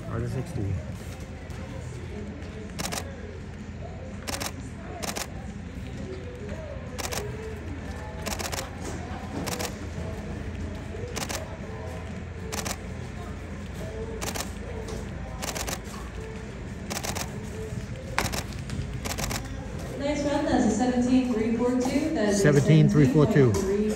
Or the 60. Next run, that's a 17.342. That is 17.342. 17.342.